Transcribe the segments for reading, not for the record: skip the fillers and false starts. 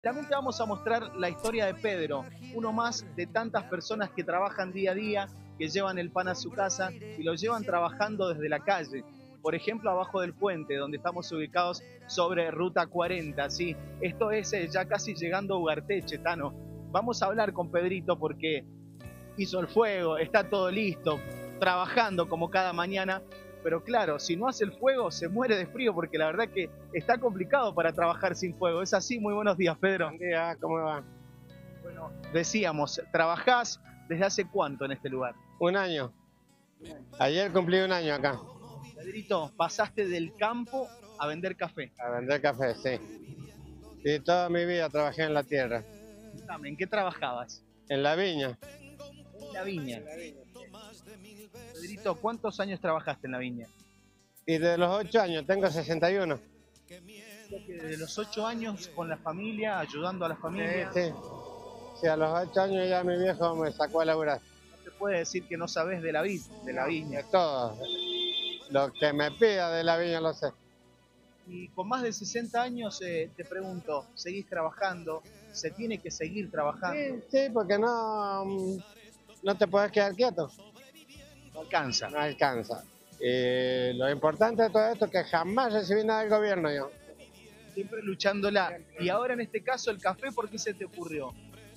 También te vamos a mostrar la historia de Pedro, uno más de tantas personas que trabajan día a día, que llevan el pan a su casa y lo llevan trabajando desde la calle. Por ejemplo, abajo del puente, donde estamos ubicados sobre Ruta 40, ¿sí? Esto es ya casi llegando a Ugarteche, Tano. Vamos a hablar con Pedrito porque hizo el fuego, está todo listo, trabajando como cada mañana, pero claro, si no hace el fuego se muere de frío porque la verdad que está complicado para trabajar sin fuego. ¿Es así? Muy buenos días, Pedro. Buen día, ¿cómo va? Bueno, decíamos, ¿trabajás desde hace cuánto en este lugar? Un año. Ayer cumplí un año acá, Pedrito, pasaste del campo a vender café. a vender café, sí. Y toda mi vida trabajé en la tierra, Contame, ¿en qué trabajabas? en la viña. En la viña. Pedrito, ¿cuántos años trabajaste en la viña? Y de los 8 años, tengo 61. Desde los 8 años con la familia, ayudando a la Sí, familia. sí. Sí, a los 8 años ya mi viejo me sacó a laburar. No te puede decir que no sabes de la viña. De todo. Lo que me pida de la viña lo sé. Y con más de 60 años te pregunto, ¿seguís trabajando? ¿Se tiene que seguir trabajando? Sí, sí, porque no te puedes quedar quieto. No alcanza. No alcanza. Y lo importante de todo esto es que jamás recibí nada del gobierno yo. Siempre luchándola. Y ahora en este caso el café, ¿por qué se te ocurrió?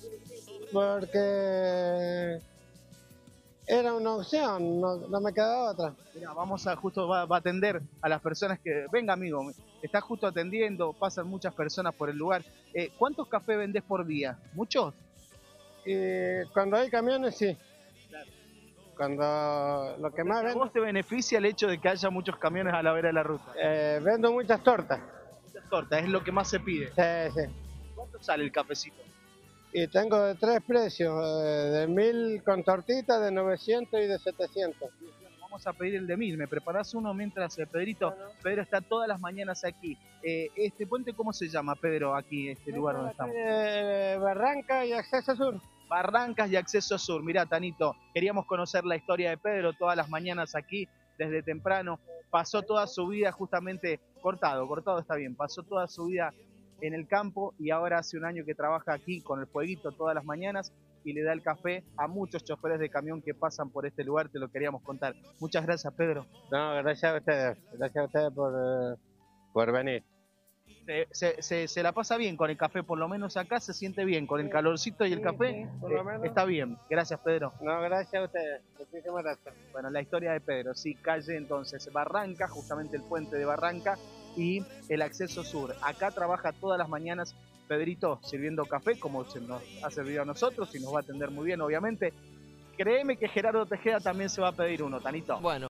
Porque era una opción, no me quedaba otra. Mirá, justo va a atender a las personas que... Venga, amigo, está justo atendiendo, pasan muchas personas por el lugar. ¿Cuántos cafés vendés por día? ¿Muchos? Y cuando hay camiones, sí. Claro. Cuando lo que más ¿A vendo, vos te beneficia el hecho de que haya muchos camiones a la vera de la ruta? vendo muchas tortas. Muchas tortas, es lo que más se pide. Sí, sí. ¿Cuánto sale el cafecito? Y tengo de 3 precios, de 1000 con tortita, de 900 y de 700. Vamos a pedir el de 1000. ¿Me preparás uno mientras, Pedrito? Bueno. Pedro está todas las mañanas aquí. ¿Este puente cómo se llama, Pedro, aquí, este lugar donde estamos? Barranca y Acceso Sur. Barrancas y Acceso Sur. Mirá, Tanito, queríamos conocer la historia de Pedro todas las mañanas aquí, desde temprano. Pasó toda su vida justamente, cortado está bien, pasó toda su vida en el campo y ahora hace un año que trabaja aquí con el fueguito todas las mañanas y le da el café a muchos choferes de camión que pasan por este lugar, te lo queríamos contar. Muchas gracias, Pedro. No, gracias a ustedes por venir. Se la pasa bien con el café, por lo menos acá se siente bien, con el calorcito y el café, por lo menos. está bien. Gracias, Pedro. No, gracias a ustedes. Muchísimas gracias. Bueno, la historia de Pedro, sí, calle entonces Barranca, justamente el puente de Barranca y el Acceso Sur. Acá trabaja todas las mañanas Pedrito sirviendo café, como se nos ha servido a nosotros y nos va a atender muy bien, obviamente. Créeme que Gerardo Tejeda también se va a pedir uno, Tanito. Bueno.